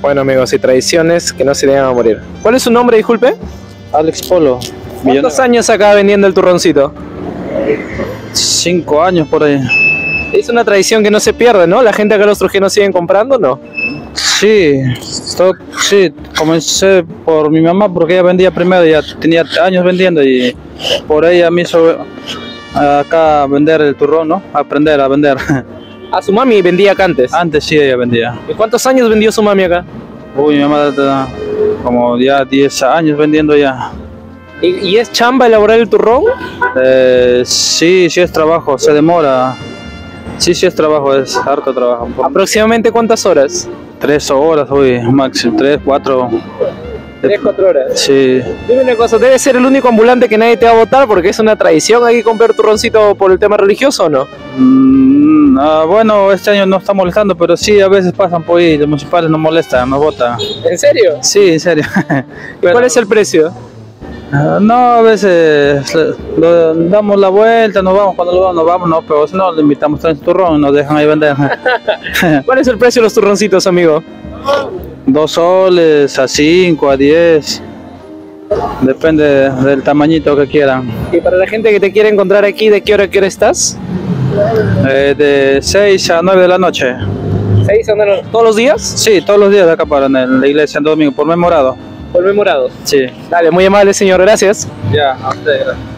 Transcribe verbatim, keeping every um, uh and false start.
Bueno, amigos, y tradiciones que no se llegan a morir. ¿Cuál es su nombre, disculpe? Alex Polo. ¿Cuántos años acá vendiendo el turroncito? Cinco años por ahí. Es una tradición que no se pierde, ¿no? La gente acá los trujenos siguen comprando, ¿no? Sí, esto- sí, comencé por mi mamá porque ella vendía primero, ya tenía años vendiendo y por ella me hizo acá vender el turrón, ¿no? Aprender a vender. A su mami vendía acá antes. Antes sí ella vendía. ¿Y cuántos años vendió su mami acá? Uy, mi mamá está como ya diez años vendiendo ya. ¿Y, y es chamba elaborar el turrón? Eh, sí, sí es trabajo, se demora. Sí, sí es trabajo, es harto trabajo. Por ¿Aproximadamente cuántas horas? tres horas, uy, máximo, tres, cuatro. Tres, cuatro horas. Sí, Dime una cosa, ¿debe ser el único ambulante que nadie te va a votar porque es una tradición aquí comprar turroncito por el tema religioso o no? Mm, ah, bueno, este año no está molestando, pero sí, a veces pasan por ahí, los municipales nos molestan, nos votan. ¿En serio? Sí, en serio. ¿Y cuál es el precio? Ah, no, a veces le- lo- damos la vuelta, nos vamos, cuando lo vamos, nos vamos, no, pero si no, le invitamos a un turrón y nos dejan ahí vender. ¿Cuál es el precio de los turroncitos, amigo? Dos soles, a cinco, a diez, depende del tamañito que quieran. Y para la gente que te quiere encontrar aquí, ¿de qué hora a qué hora estás? Eh, de seis a nueve de la noche. ¿Seis andan todos los días? Sí, todos los días de acá para en la iglesia en Domingo, por memorado. Por memorado. Sí. Dale, muy amable señor, gracias. Ya, a usted, gracias.